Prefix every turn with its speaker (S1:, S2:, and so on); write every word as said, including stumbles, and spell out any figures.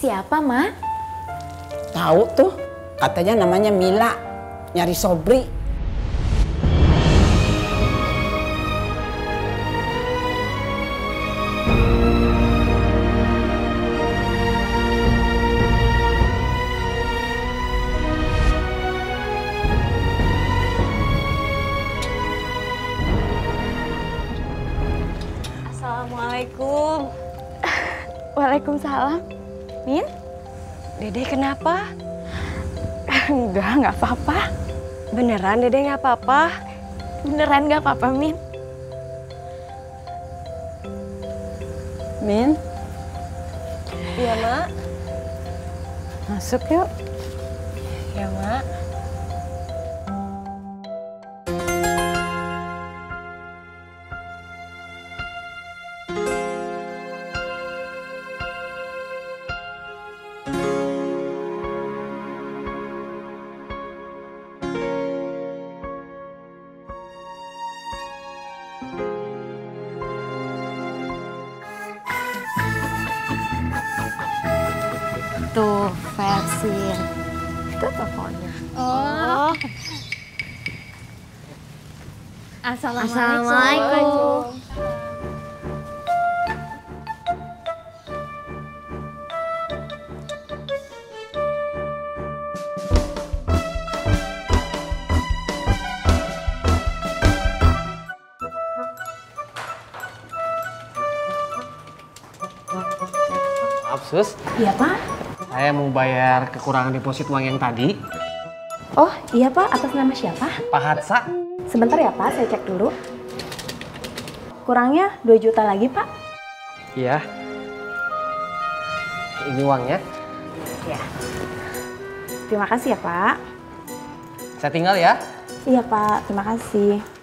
S1: Siapa, Ma?
S2: Tahu tuh, katanya namanya Mila, nyari Sobri.
S3: Assalamualaikum.
S1: Waalaikumsalam. Min?
S3: Dede kenapa?
S1: Enggak, nggak apa-apa.
S3: Beneran Dede nggak apa-apa?
S1: Beneran nggak apa-apa, Min.
S2: Min,
S3: Iya, Mak.
S2: masuk yuk.
S3: Ya, Mak.
S1: Tuh, versin. Itu tokonya. Oh. Assalamualaikum.
S3: Assalamualaikum.
S4: Maaf, Sus.
S1: Iya, Pak.
S4: Saya mau bayar kekurangan deposit uang yang tadi.
S1: Oh, iya, Pak. Atas nama siapa?
S4: Pak Hatsa.
S1: Sebentar ya, Pak. Saya cek dulu. Kurangnya dua juta lagi, Pak.
S4: Iya. Ini uangnya.
S1: Ya. Terima kasih ya, Pak.
S4: Saya tinggal ya.
S1: Iya, Pak. Terima kasih.